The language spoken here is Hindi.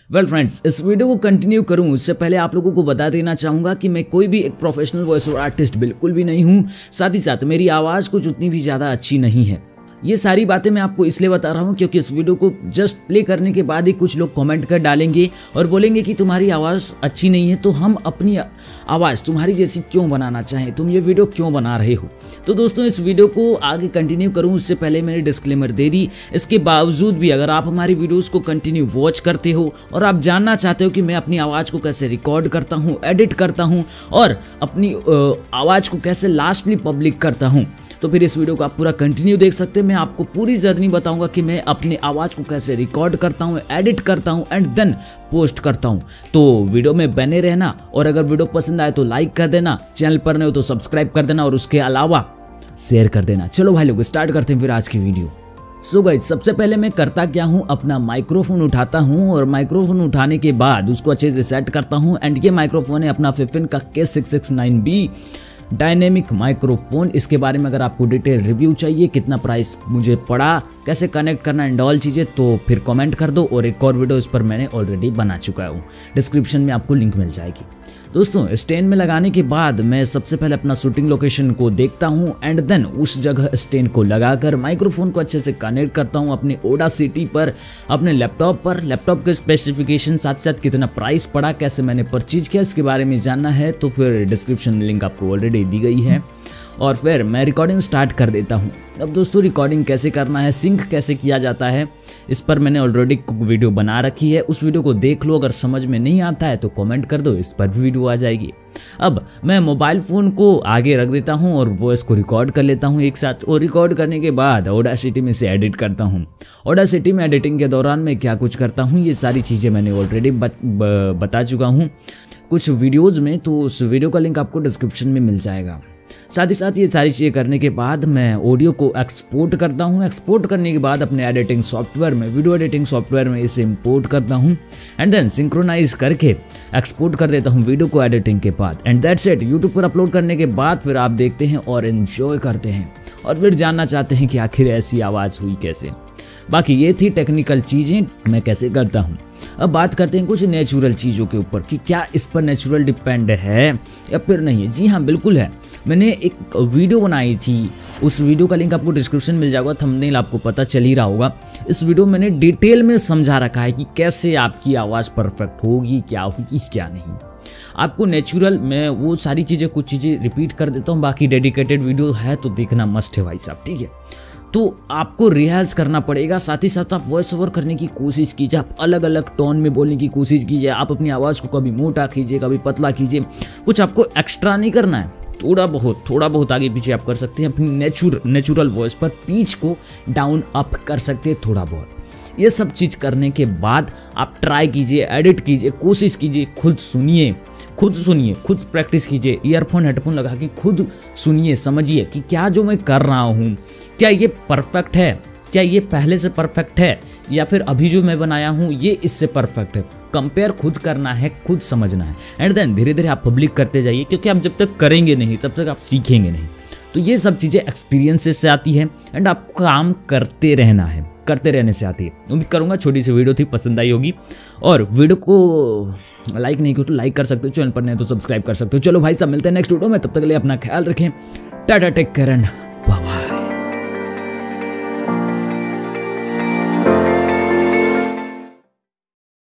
वेल फ्रेंड्स, इस वीडियो को कंटिन्यू करूं उससे पहले आप लोगों को बता देना चाहूंगा कि मैं कोई भी एक प्रोफेशनल वॉइस ओवर आर्टिस्ट बिल्कुल भी नहीं हूं। साथ ही साथ मेरी आवाज़ कुछ उतनी भी ज़्यादा अच्छी नहीं है। ये सारी बातें मैं आपको इसलिए बता रहा हूँ क्योंकि इस वीडियो को जस्ट प्ले करने के बाद ही कुछ लोग कमेंट कर डालेंगे और बोलेंगे कि तुम्हारी आवाज़ अच्छी नहीं है, तो हम अपनी आवाज़ तुम्हारी जैसी क्यों बनाना चाहें, तुम ये वीडियो क्यों बना रहे हो। तो दोस्तों, इस वीडियो को आगे कंटिन्यू करूँ उससे पहले मैंने डिस्क्लेमर दे दी। इसके बावजूद भी अगर आप हमारी वीडियोज़ को कंटिन्यू वॉच करते हो और आप जानना चाहते हो कि मैं अपनी आवाज़ को कैसे रिकॉर्ड करता हूँ, एडिट करता हूँ और अपनी आवाज़ को कैसे लास्टली पब्लिक करता हूँ, तो फिर इस वीडियो को आप पूरा कंटिन्यू देख सकते हैं। मैं आपको पूरी जर्नी बताऊंगा कि मैं अपनी आवाज़ को कैसे रिकॉर्ड करता हूं, एडिट करता हूं एंड देन पोस्ट करता हूं। तो वीडियो में बने रहना और अगर वीडियो पसंद आए तो लाइक कर देना, चैनल पर नहीं हो तो सब्सक्राइब कर देना और उसके अलावा शेयर कर देना। चलो भाई लोग, स्टार्ट करते हैं फिर आज की वीडियो। सो गाइस, सबसे पहले मैं करता क्या हूँ, अपना माइक्रोफोन उठाता हूँ और माइक्रोफोन उठाने के बाद उसको अच्छे से सेट करता हूँ। एंड ये माइक्रोफोन है अपना फिफिन का K669B डायनेमिक माइक्रोफोन। इसके बारे में अगर आपको डिटेल रिव्यू चाहिए, कितना प्राइस मुझे पड़ा, कैसे कनेक्ट करना एंड ऑल चीज़ें, तो फिर कमेंट कर दो और एक और वीडियो इस पर मैंने ऑलरेडी बना चुका हूँ, डिस्क्रिप्शन में आपको लिंक मिल जाएगी। दोस्तों, स्टैंड में लगाने के बाद मैं सबसे पहले अपना शूटिंग लोकेशन को देखता हूँ एंड देन उस जगह स्टैंड को लगाकर माइक्रोफोन को अच्छे से कनेक्ट करता हूँ अपनी ऑडासिटी पर, अपने लैपटॉप पर। लैपटॉप के स्पेसिफिकेशन साथ साथ कितना प्राइस पड़ा, कैसे मैंने परचेज किया, इसके बारे में जानना है तो फिर डिस्क्रिप्शन में लिंक आपको ऑलरेडी दी गई है। और फिर मैं रिकॉर्डिंग स्टार्ट कर देता हूँ। अब दोस्तों, रिकॉर्डिंग कैसे करना है, सिंक कैसे किया जाता है, इस पर मैंने ऑलरेडी वीडियो बना रखी है, उस वीडियो को देख लो। अगर समझ में नहीं आता है तो कमेंट कर दो, इस पर भी वीडियो आ जाएगी। अब मैं मोबाइल फ़ोन को आगे रख देता हूँ और वॉइस को रिकॉर्ड कर लेता हूँ एक साथ। और रिकॉर्ड करने के बाद ऑडासिटी में से एडिट करता हूँ। ऑडासिटी में एडिटिंग के दौरान मैं क्या कुछ करता हूँ, ये सारी चीज़ें मैंने ऑलरेडी बता चुका हूँ कुछ वीडियोज़ में, तो उस वीडियो का लिंक आपको डिस्क्रिप्शन में मिल जाएगा। साथ ही साथ ये सारी चीज़ें करने के बाद मैं ऑडियो को एक्सपोर्ट करता हूँ। एक्सपोर्ट करने के बाद अपने एडिटिंग सॉफ्टवेयर में, वीडियो एडिटिंग सॉफ्टवेयर में इसे इंपोर्ट करता हूँ एंड देन सिंक्रोनाइज करके एक्सपोर्ट कर देता हूँ वीडियो को एडिटिंग के बाद। And that's it. यूट्यूब पर अपलोड करने के बाद फिर आप देखते हैं और एंजॉय करते हैं और फिर जानना चाहते हैं कि आखिर ऐसी आवाज़ हुई कैसे। बाकी ये थी टेक्निकल चीज़ें मैं कैसे करता हूँ। अब बात करते हैं कुछ नेचुरल चीज़ों के ऊपर कि क्या इस पर नेचुरल डिपेंड है या फिर नहीं है। जी हाँ, बिल्कुल है। मैंने एक वीडियो बनाई थी, उस वीडियो का लिंक आपको डिस्क्रिप्शन मिल जाएगा, थंबनेल आपको पता चल ही रहा होगा। इस वीडियो में मैंने डिटेल में समझा रखा है कि कैसे आपकी आवाज़ परफेक्ट होगी, क्या होगी क्या नहीं। आपको नेचुरल, मैं वो सारी चीज़ें कुछ चीज़ें रिपीट कर देता हूँ, बाकी डेडिकेटेड वीडियो है तो देखना मस्ट है भाई साहब, ठीक है। तो आपको रियाज करना पड़ेगा, साथ ही साथ आप वॉइस ओवर करने की कोशिश कीजिए, आप अलग अलग टोन में बोलने की कोशिश कीजिए। आप अपनी आवाज़ को कभी मोटा कीजिए, कभी पतला कीजिए, कुछ आपको एक्स्ट्रा नहीं करना है। थोड़ा बहुत आगे पीछे आप कर सकते हैं। अपनी नेचुरल वॉइस पर पिच को डाउन अप कर सकते हैं थोड़ा बहुत। ये सब चीज़ करने के बाद आप ट्राई कीजिए, एडिट कीजिए, कोशिश कीजिए, खुद सुनिए, खुद प्रैक्टिस कीजिए। ईयरफोन हेडफोन लगा के खुद सुनिए, समझिए कि क्या जो मैं कर रहा हूँ क्या ये परफेक्ट है, क्या ये पहले से परफेक्ट है या फिर अभी जो मैं बनाया हूँ ये इससे परफेक्ट है। कंपेयर खुद करना है, खुद समझना है एंड देन धीरे धीरे आप पब्लिक करते जाइए, क्योंकि आप जब तक करेंगे नहीं तब तक आप सीखेंगे नहीं। तो ये सब चीज़ें एक्सपीरियंसेस से आती है एंड आपको काम करते रहना है, करते रहने से आती है। उम्मीद करूँगा छोटी सी वीडियो थी, पसंद आई होगी। और वीडियो को लाइक नहीं किया तो लाइक कर सकते हो, चैनल पर नहीं तो सब्सक्राइब कर सकते हो। चलो भाई साहब, मिलते हैं नेक्स्ट वीडियो में, तब तक के लिए अपना ख्याल रखें। Tata, take care and bye bye.